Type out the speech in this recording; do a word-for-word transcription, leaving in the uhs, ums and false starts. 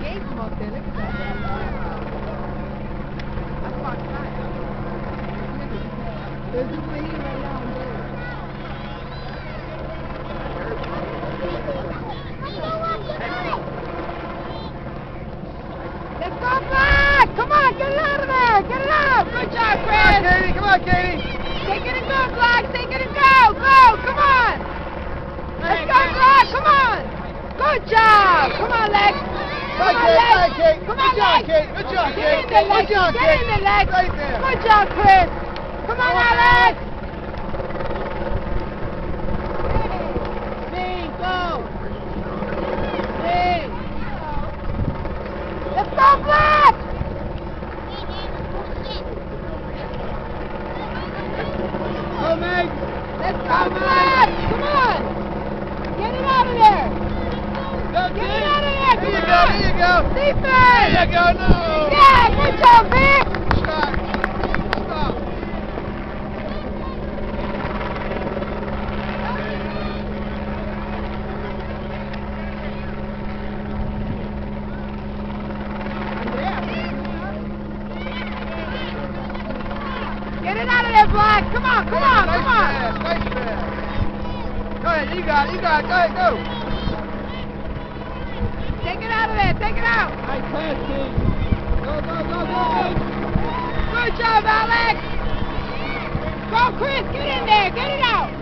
ate them up there. Look at that. That's my time. There's a winnie right now in there. Let's go back! Come on, get it out of there! Get it out! Good job, Chris! Come on, Katie! Come on, Katie! Take it and go, Black! Take it and go! Go! Come on! Let's go, Black! Come on! Good job! Come on, Lex! Come on, Lex! Come on, Lex! Good job, Kate! Get in there, Lex! Good job, Get in there, Lex! Right there! Good job, Chris! Come on, Alex! Lee, go! Lee! Let's go, Black! Go, Meg! Let's go, Black! Come on! Get it out of there! Go, Get Kate! it out of there! There you Come go, on! there you go! Defense! There you go, no! Yeah, good job, Vic! Stop! Stop! Get it out of there, Black! Come on, come on, Nice come on! pass, nice pass. Go ahead, you got it, you got it. Go ahead, go! Take it out of there, take it out! Nice pass, Kate. Go, go, go, go! Good job, Alex! Go, Chris, get in there, get it out!